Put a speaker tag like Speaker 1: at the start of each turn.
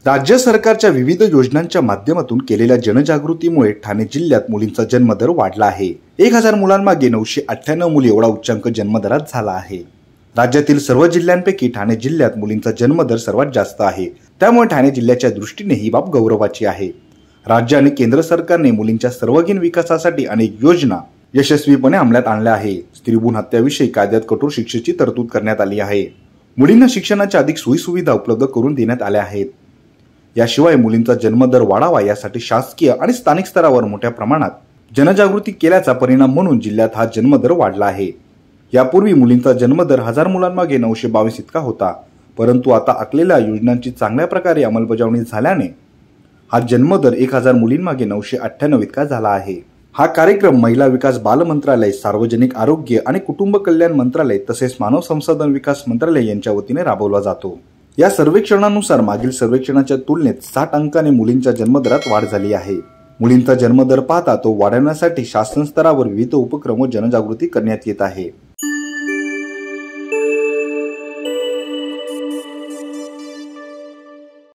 Speaker 1: राज्य सरकारच्या विविध योजनांच्या माध्यमातून केलेल्या जनजागृतीमुळे ठाणे जिल्ह्यात मुलींचा जन्मदर वाढला आहे। 1000 मुलांमागे 998 मुली एवढा उच्चांक जन्मदरात झाला आहे। राज्यातील सर्व जिल्ह्यांपैकी ठाणे जिल्ह्यात मुलींचा जन्मदर सर्वात जास्त आहे। त्यामुळे ठाणे जिल्ह्याच्या दृष्टीने ही बाब गौरवाची आहे। राज्य आणि केंद्र सरकारने मुलींच्या सर्वांगीण विकासासाठी अनेक योजना यशस्वीपणे अंमलात आणल्या आहे। स्त्रीभ्रूण हत्याविषयी कायद्यात कठोर शिक्षेची तरतूद करण्यात आली आहे। मुलींना शिक्षणाच्या अधिक सोयीसुविधा उपलब्ध करून देण्यात आल्या आहेत। याशिवाय मुलींचा जन्मदर वाढावा यासाठी शासकीय आणि स्थानिक स्तरावर मोठ्या प्रमाणात जनजागृती केल्याचा परिणाम म्हणून जिल्ह्यात हा जन्मदर वाढला आहे। यापूर्वी मुलींचा जन्मदर 1000 मुलांमागे 922 इतका होता, परंतु आता आखलेल्या योजनांची चांगल्या प्रकारे अंमलबजावणी झाल्याने हा जन्मदर 1000 मुलींमागे 998 इतका झाला आहे। हा कार्यक्रम महिला विकास बाल मंत्रालय, सार्वजनिक आरोग्य आणि कुटुंब कल्याण मंत्रालय तसेच मानव संसाधन विकास मंत्रालय यांच्या वतीने राबवला जातो। या सर्वेक्षणानुसार मागील सर्वेक्षणाच्या तुलनेत 60 अंकाने मुलींच्या जन्मदरात वाढ झाली आहे। मुलींचा जन्मदर पाहता तो वाढवण्यासाठी शासन स्तरावर विविध उपक्रम व जनजागृती करण्यात येत आहे।